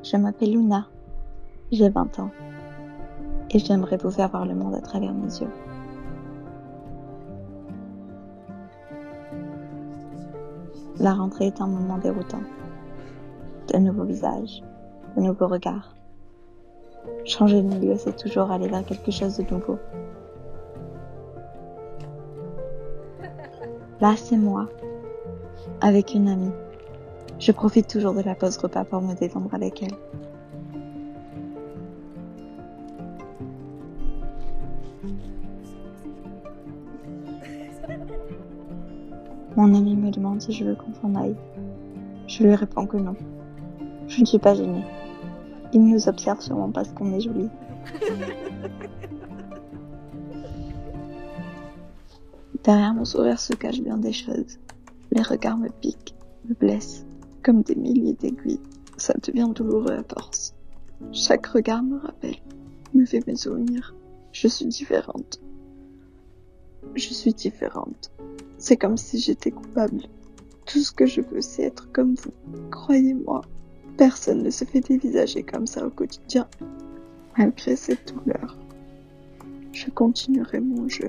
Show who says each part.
Speaker 1: Je m'appelle Luna, j'ai 20 ans et j'aimerais vous faire voir le monde à travers mes yeux. La rentrée est un moment déroutant. De nouveaux visages, de nouveaux regards. Changer de milieu, c'est toujours aller vers quelque chose de nouveau. Là, c'est moi, avec une amie. Je profite toujours de la pause repas pour me détendre avec elle. Mon ami me demande si je veux qu'on s'en aille. Je lui réponds que non. Je ne suis pas gênée. Il nous observe sûrement parce qu'on est jolis. Derrière mon sourire se cachent bien des choses. Les regards me piquent, me blessent, comme des milliers d'aiguilles. Ça devient douloureux à force. Chaque regard me rappelle, me fait mes souvenirs. Je suis différente. Je suis différente. C'est comme si j'étais coupable. Tout ce que je veux, c'est être comme vous. Croyez-moi, personne ne se fait dévisager comme ça au quotidien. Malgré cette douleur, je continuerai mon jeu.